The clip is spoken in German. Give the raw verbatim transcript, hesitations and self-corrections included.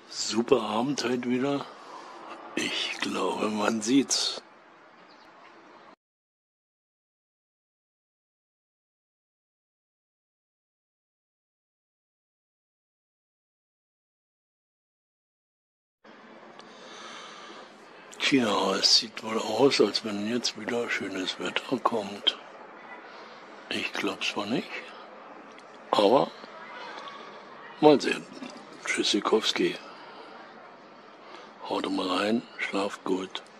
Super Abend heute wieder. Ich glaube, man sieht's. Tja, es sieht wohl aus, als wenn jetzt wieder schönes Wetter kommt. Ich glaub's zwar nicht, aber mal sehen. Tschüssikowski. Haut mal rein, schlaft gut.